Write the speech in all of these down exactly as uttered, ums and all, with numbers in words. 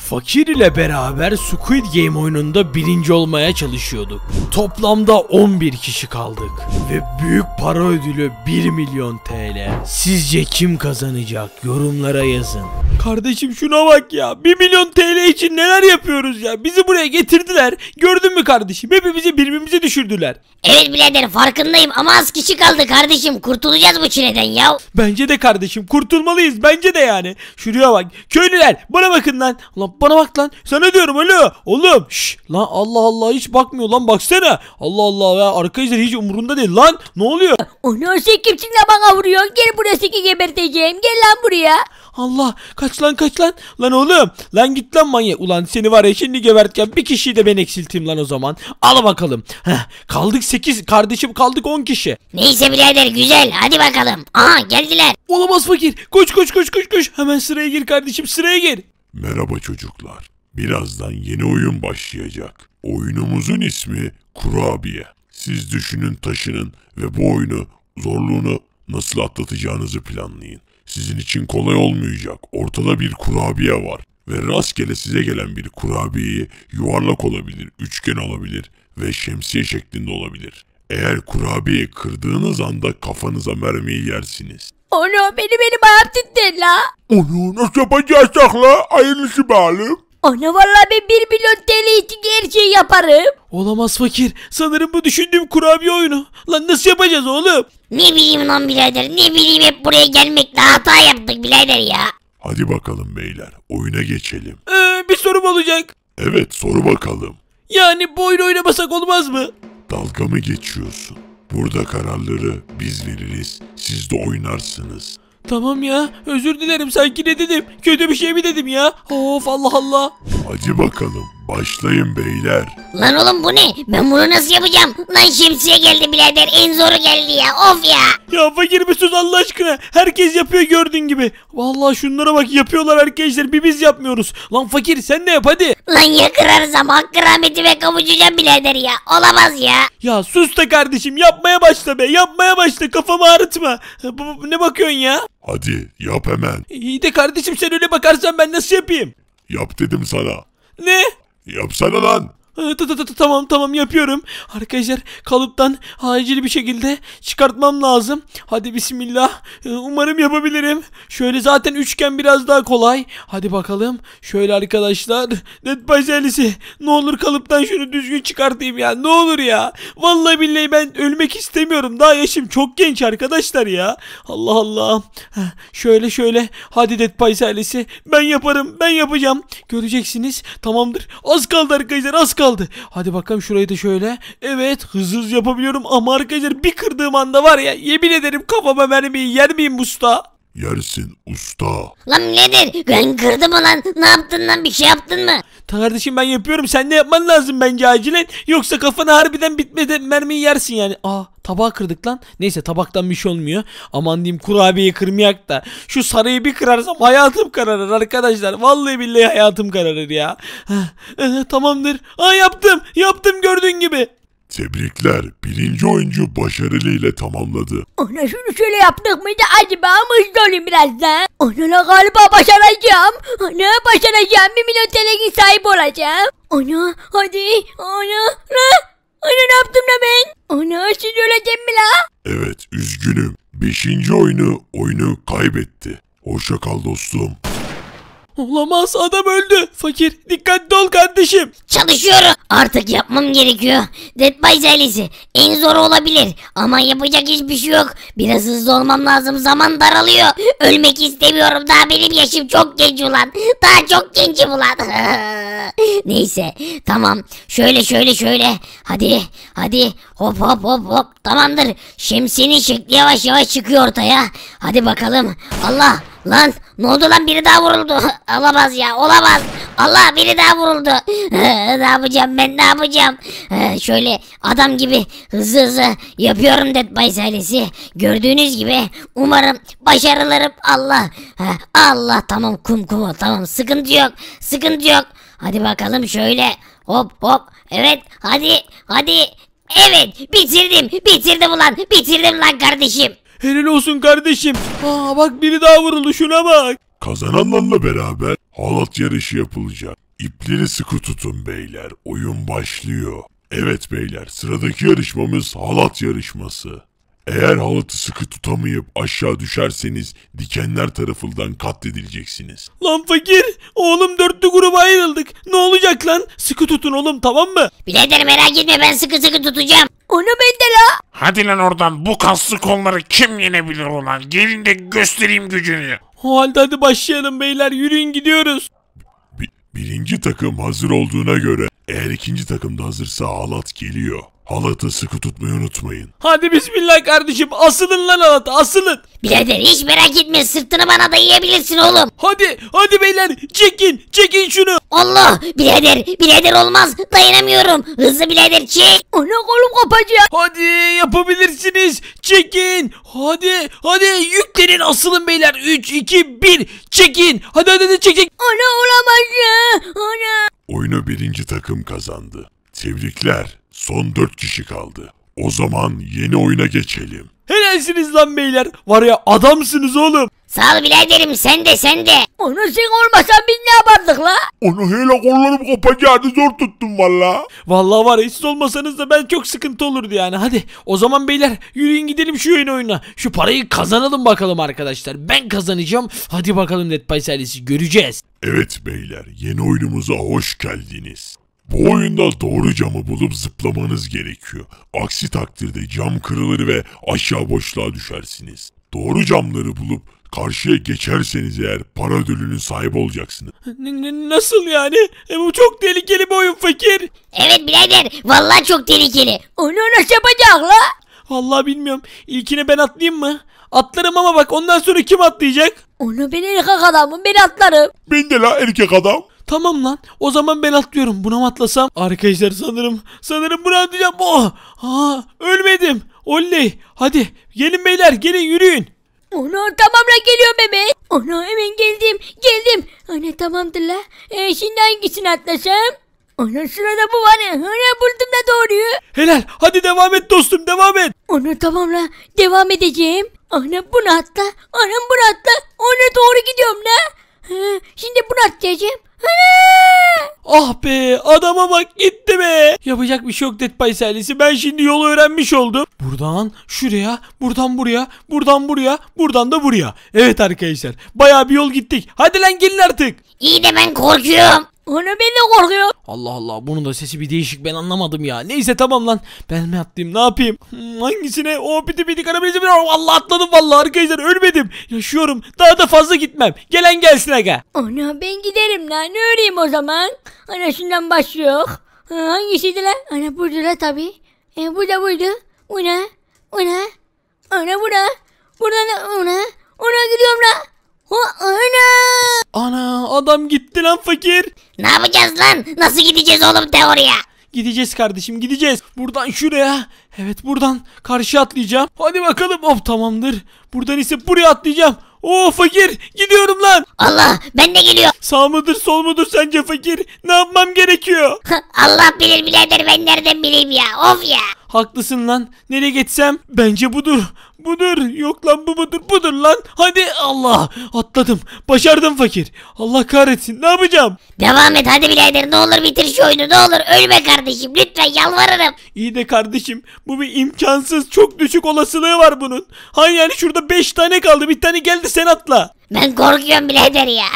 Fakir ile beraber Squid Game oyununda birinci olmaya çalışıyorduk. Toplamda on bir kişi kaldık. Ve büyük para ödülü bir milyon T L. Sizce kim kazanacak? Yorumlara yazın. Kardeşim şuna bak ya. bir milyon T L için neler yapıyoruz ya. Bizi buraya getirdiler. Gördün mü kardeşim? Hepimizi birbirimize düşürdüler. Evet birader farkındayım ama az kişi kaldı kardeşim. Kurtulacağız bu çileden ya. Bence de kardeşim kurtulmalıyız. Bence de yani. Şuraya bak. Köylüler bana bakın lan. Lan bana bak lan. Sana diyorum alo. Oğlum. Şşş. Lan Allah Allah hiç bakmıyor lan baksana. Allah Allah ya arkadaşlar hiç umurunda değil lan. Ne oluyor? Onu sen kimsin la bana vuruyorsun? Gel buraya seni geberteceğim. Gel lan buraya. Allah kaç lan kaç lan. Lan oğlum. Lan git lan manyak. Ulan seni var ya şimdi gebertken bir kişiyi de ben eksilteyim lan o zaman. Al bakalım. Heh, kaldık sekiz kardeşim kaldık on kişi. Neyse birader güzel hadi bakalım. Aha geldiler. Olamaz fakir. Koş koş koş koş koş. Hemen sıraya gir kardeşim sıraya gir. Merhaba çocuklar. Birazdan yeni oyun başlayacak. Oyunumuzun ismi Kurabiye. Siz düşünün, taşının ve bu oyunu zorluğunu nasıl atlatacağınızı planlayın. Sizin için kolay olmayacak. Ortada bir kurabiye var ve rastgele size gelen bir kurabiyeyi yuvarlak olabilir, üçgen olabilir ve şemsiye şeklinde olabilir. Eğer kurabiyeyi kırdığınız anda kafanıza mermiyi yersiniz. Onu beni benim ayağım titredi la. Onu nasıl yapacağız la? Hayırlısı bağlı. Onu vallahi ben bir milyon T L için her şeyi yaparım. Olamaz fakir. Sanırım bu düşündüğüm kurabiye oyunu. Lan nasıl yapacağız oğlum? Ne bileyim lan birader ne bileyim hep buraya gelmekle hata yaptık birader ya. Hadi bakalım beyler oyuna geçelim. Ee, bir sorum olacak. Evet soru bakalım. Yani bu oyunu oynamasak olmaz mı? Dalga mı geçiyorsun? Burada kararları biz veririz, siz de oynarsınız. Tamam ya özür dilerim sanki ne dedim? Kötü bir şey mi dedim ya? Of Allah Allah. Hadi bakalım başlayın beyler. Lan oğlum bu ne? Ben bunu nasıl yapacağım? Lan şemsiye geldi birader en zoru geldi ya of ya. Ya fakir bir sus Allah aşkına. Herkes yapıyor gördüğün gibi. Vallahi şunlara bak yapıyorlar arkadaşlar bir biz yapmıyoruz. Lan fakir sen de yap hadi. Lan ya kırarsam hakkı rahmetime kavuşacağım birader ya. Olamaz ya. Ya sus da kardeşim yapmaya başla be yapmaya başla kafamı ağrıtma. Bu, bu, ne bakıyorsun ya? Hadi yap hemen. İyi de kardeşim sen öyle bakarsan ben nasıl yapayım? Yap dedim sana. Ne? Yapsana lan. Tamam tamam yapıyorum. Arkadaşlar kalıptan acil bir şekilde çıkartmam lazım. Hadi bismillah. Umarım yapabilirim. Şöyle zaten üçgen biraz daha kolay. Hadi bakalım. Şöyle arkadaşlar. Net başarılısı. Ne olur kalıptan şunu düzgün çıkartayım ya. Ne olur ya. Vallahi billahi ben ölmek istemiyorum. Daha yaşım çok genç arkadaşlar ya. Allah Allah. Şöyle şöyle. Hadi Dead Pies ailesi. Ben yaparım. Ben yapacağım. Göreceksiniz. Tamamdır. Az kaldı arkadaşlar. Az kaldı. Kaldı. Hadi bakalım şurayı da şöyle. Evet hızlı hızlı yapabiliyorum ama arkadaşlar bir kırdığım anda var ya yemin ederim kafama mermiyi yer miyim usta? Yersin usta. Lan nedir? Ben kırdım mı lan? Ne yaptın lan bir şey yaptın mı? Kardeşim ben yapıyorum sen ne yapman lazım bence acilen. Yoksa kafana harbiden bitmeden mermiyi yersin yani. Aa tabağı kırdık lan. Neyse tabaktan bir şey olmuyor. Aman diyeyim kurabiyeyi kırmayak da. Şu sarıyı bir kırarsam hayatım kararır arkadaşlar. Vallahi billahi hayatım kararır ya. Heh, tamamdır. Aa yaptım. Yaptım gördüğün gibi. Tebrikler. Birinci oyuncu başarıyla tamamladı. Ona şunu şöyle yaptık mıydı acaba hızlı olayım biraz da. Ona galiba başaracağım. Ona başaracağım. Bir milyon T L'nin sahibi olacağım. Ona hadi. Ona ne? Ona ne yaptım da ben? Ona siz öleceğim mi la? Evet üzgünüm. Beşinci oyunu oyunu kaybetti. Hoşça kal dostum. Olamaz adam öldü. Fakir dikkatli ol kardeşim. Çalışıyorum. Artık yapmam gerekiyor. Dead by ailesi en zor olabilir. Ama yapacak hiçbir şey yok. Biraz hızlı olmam lazım. Zaman daralıyor. Ölmek istemiyorum. Daha benim yaşım çok genç ulan. Daha çok gencim ulan. Neyse. Tamam. Şöyle şöyle şöyle. Hadi. Hadi. Hop hop hop hop. Tamamdır. Şemsiyenin şekli yavaş yavaş çıkıyor ortaya. Hadi bakalım. Allah. Lan ne oldu lan biri daha vuruldu. Olamaz ya olamaz. Allah biri daha vuruldu. Ne yapacağım ben ne yapacağım. Şöyle adam gibi hızlı hızlı yapıyorum Dead by ailesi. Gördüğünüz gibi umarım başarılarım Allah. Allah tamam kum kumu tamam sıkıntı yok. Sıkıntı yok. Hadi bakalım şöyle hop hop. Evet hadi hadi. Evet bitirdim bitirdim ulan bitirdim lan kardeşim. Helal olsun kardeşim. Aa bak biri daha vuruldu şuna bak. Kazananlarla beraber halat yarışı yapılacak. İpleri sıkı tutun beyler. Oyun başlıyor. Evet beyler, sıradaki yarışmamız halat yarışması. Eğer halatı sıkı tutamayıp aşağı düşerseniz dikenler tarafından katledileceksiniz. Lan fakir, oğlum dörtlü gruba ayrıldık. Ne olacak lan? Sıkı tutun oğlum, tamam mı? Birader merak etme, ben sıkı sıkı tutacağım. Onu ben de la. Hadi lan oradan, bu kaslı kolları kim yenebilir ulan? Gelin de göstereyim gücünü. O halde hadi başlayalım beyler, yürüyün gidiyoruz. Bi- birinci takım hazır olduğuna göre eğer ikinci takım da hazırsa halat geliyor. Halatı sıkı tutmayı unutmayın. Hadi bismillah kardeşim, asılın lan halata, asılın. Birader hiç merak etme, sırtını bana dayayabilirsin oğlum. Hadi hadi beyler, çekin çekin şunu. Allah, birader birader olmaz, dayanamıyorum. Hızlı birader, çek. Ana kolum kopacak. Hadi yapabilirsiniz, çekin. Hadi hadi yüklenin, asılın beyler. üç iki bir, çekin. Hadi hadi hadi, çek çek. Ana olamaz ya. Ana. Oyunu birinci takım kazandı. Tebrikler. Son dört kişi kaldı. O zaman yeni oyuna geçelim. Helalsiniz lan beyler. Var ya, adamsınız oğlum. Sağ ol biraderim, sen de sen de. Onu sen olmasan biz ne yapardık la? Onu hele kollarım kopacaktı, zor tuttum valla. Vallahi var ya, siz olmasanız da ben çok sıkıntı olurdu yani. Hadi o zaman beyler, yürüyün gidelim şu oyun oyuna. Şu parayı kazanalım bakalım arkadaşlar. Ben kazanacağım. Hadi bakalım NetPays ailesi, göreceğiz. Evet beyler, yeni oyunumuza hoş geldiniz. Bu oyunda doğru camı bulup zıplamanız gerekiyor. Aksi takdirde cam kırılır ve aşağı boşluğa düşersiniz. Doğru camları bulup karşıya geçerseniz eğer para ödülünün sahibi olacaksınız. N- n- nasıl yani? E, bu çok tehlikeli bir oyun fakir. Evet birader, vallahi çok tehlikeli. Onu nasıl yapacak la? Vallahi bilmiyorum. İlkine ben atlayayım mı? Atlarım ama bak, ondan sonra kim atlayacak? Onu ben erkek adamım, ben atlarım. Ben de la erkek adam. Tamam lan. O zaman ben atlıyorum. Buna mı atlasam? Arkadaşlar sanırım sanırım buna atlayacağım. Oh! Aa, ölmedim. Oley. Hadi gelin beyler, gelin yürüyün. Onu tamamla geliyorum hemen. Onu hemen geldim, geldim. Ana tamamdır la. E, şimdi hangisini atlasam? Ana sırada bu var. Ana buldum da doğruyu. Helal. Hadi devam et dostum, devam et. Onu tamamla, devam edeceğim. Ana bunu atla, anam bunu atla. Ona doğru gidiyorum la. Ha, şimdi bunu atlayacağım. Ana! Ah be, adama bak, gitti be. Yapacak bir şey yok NetPays ailesi. Ben şimdi yolu öğrenmiş oldum. Buradan şuraya, buradan buraya, buradan buraya, buradan da buraya. Evet arkadaşlar, bayağı bir yol gittik. Hadi lan gelin artık. İyi de ben korkuyorum. Ona ben de korkuyorum. Allah Allah, bunun da sesi bir değişik, ben anlamadım ya. Neyse tamam lan, ben mi atlayayım, ne yapayım? Hmm, hangisine? O piti piti karabezi bir Allah, atladım vallahi arkadaşlar, ölmedim. Yaşıyorum, daha da fazla gitmem. Gelen gelsin aga. Ana ben giderim lan, ne öreyim o zaman? Ana şundan başlıyor. Ha, hangisiydi lan? Ana burada la tabi. E, bu da buydu. Una, una, ana buna. Buradan ona, ona gidiyorum la. Ha, ana. Ana, adam gitti lan fakir. Ne yapacağız lan? Nasıl gideceğiz oğlum teoriye? Gideceğiz kardeşim, gideceğiz. Buradan şuraya. Evet, buradan karşıya atlayacağım. Hadi bakalım. Hop, tamamdır. Buradan ise buraya atlayacağım. Oo fakir, gidiyorum lan. Allah, ben de geliyor. Sağ mıdır sol mudur sence fakir? Ne yapmam gerekiyor? Allah bilir birader, ben nereden bileyim ya, of ya. Haklısın lan. Nereye geçsem? Bence budur. Budur. Yok lan, bu budur. Budur lan. Hadi, Allah. Atladım. Başardım fakir. Allah kahretsin. Ne yapacağım? Devam et hadi birader, ne olur bitir şu oyunu, ne olur ölme kardeşim, lütfen yalvarırım. İyi de kardeşim, bu bir imkansız, çok düşük olasılığı var bunun. Hani yani şurada beş tane kaldı. Bir tane geldi, sen atla. Ben korkuyorum birader ya.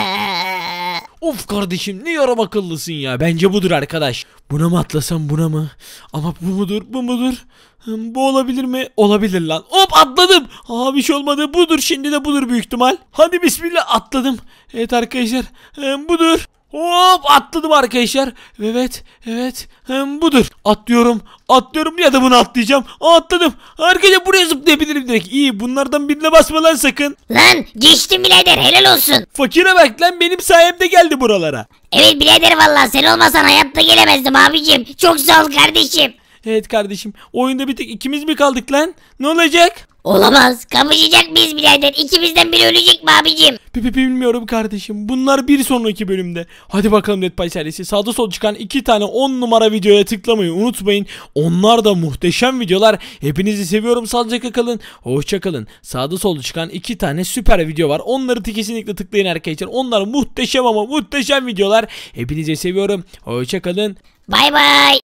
Of kardeşim, ne yaram akıllısın ya. Bence budur arkadaş. Buna mı atlasam, buna mı? Ama bu mudur, bu mudur? Hmm, bu olabilir mi? Olabilir lan. Hop, atladım. Aa, bir şey olmadı. Budur, şimdi de budur büyük ihtimal. Hadi bismillah, atladım. Evet arkadaşlar, hmm, budur. Hop, atladım arkadaşlar. Evet, evet. Hmm, budur. Atlıyorum. Atlıyorum ya da bunu atlayacağım. Aa, atladım. Arkadaşlar, buraya zıplayabilirim direkt. İyi, bunlardan birine basma lan sakın. Lan geçtim birader, helal olsun. Fakire bak lan, benim sayemde geldi buralara. Evet birader, vallahi sen olmasan hayatta gelemezdim abicim. Çok sağ ol kardeşim. Evet kardeşim. Oyunda bir tek ikimiz mi kaldık lan? Ne olacak? Olamaz. Kapışacak mıyız birader? İkimizden biri ölecek mi abicim? Pi- pi- Bilmiyorum kardeşim. Bunlar bir sonraki bölümde. Hadi bakalım Dead by serisi. Sağda sol çıkan iki tane on numara videoya tıklamayı unutmayın. Onlar da muhteşem videolar. Hepinizi seviyorum. Sağlıcakla kalın. Hoşça kalın. Sağda solda çıkan iki tane süper video var. Onları da kesinlikle tıklayın arkadaşlar. Onlar muhteşem ama muhteşem videolar. Hepinizi seviyorum. Hoşça kalın. Bay bay.